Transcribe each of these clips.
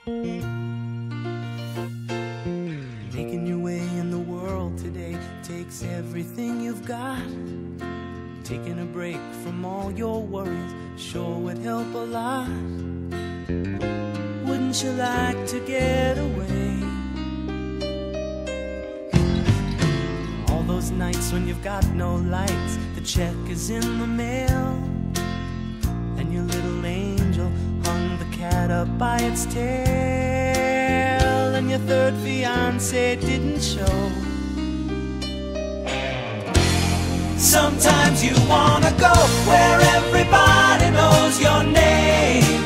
Making your way in the world today takes everything you've got. Taking a break from all your worries sure would help a lot. Wouldn't you like to get away? All those nights when you've got no lights, the check is in the mail, and your little angel hung the cat up by its tail, and your third fiance didn't show. Sometimes you wanna go where everybody knows your name,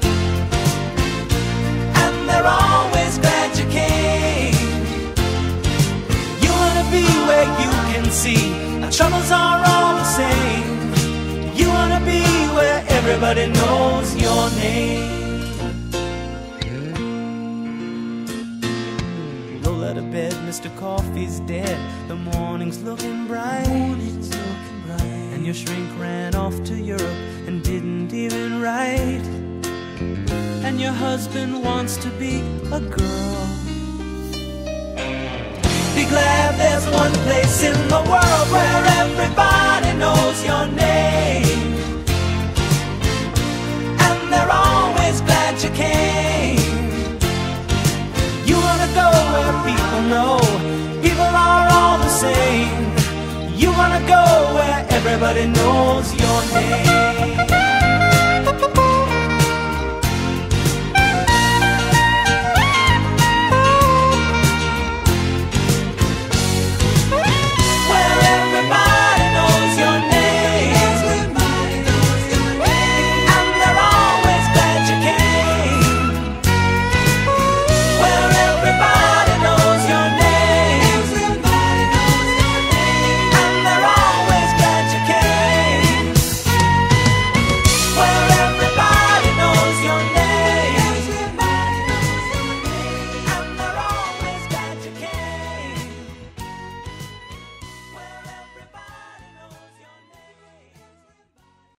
and they're always glad you came. You wanna be where you can see our troubles are all the same. You wanna be where everybody knows your name. Roll out of bed, Mr. Coffee's dead. The morning's looking bright, and your shrink ran off to Europe and didn't even write. And your husband wants to be a girl. Be glad there's one place in the world where everybody knows your name, and they're always glad you came. You wanna go where people know people are all the same. You wanna go where everybody knows your name.